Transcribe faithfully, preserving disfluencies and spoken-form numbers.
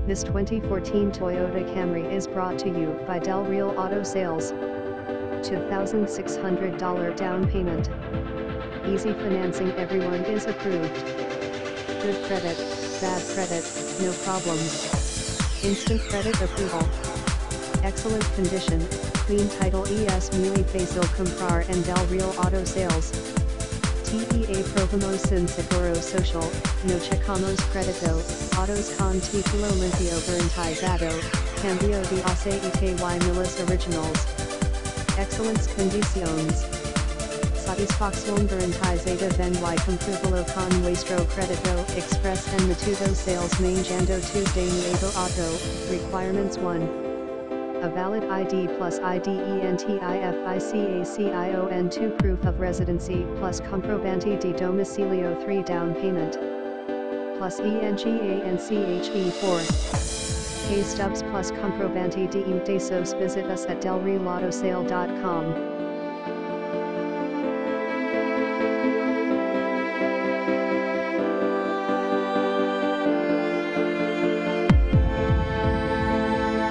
This twenty fourteen Toyota Camry is brought to you by Del Real Auto Sales. two thousand six hundred dollars down payment. Easy financing, everyone is approved. Good credit, bad credit, no problems. Instant credit approval. Excellent condition, clean title. Es muy fácil comprar en Del Real Auto Sales. Te aprobamos sin seguro social, no checamos crédito, autos con título limpio garantizado, cambio de aceite y miles originals. Excellence condiciones. Satisfacción garantizada. Ven y comprobalo con nuestro crédito express en método sales manejando tus de nuevo auto. Requirements one. A valid I D plus identificación. Two proof of residency plus comprobante de domicilio. Three down payment plus ENGA and C H E. Four pay stubs plus comprobante de ingresos. Visit us at del real auto sale dot com.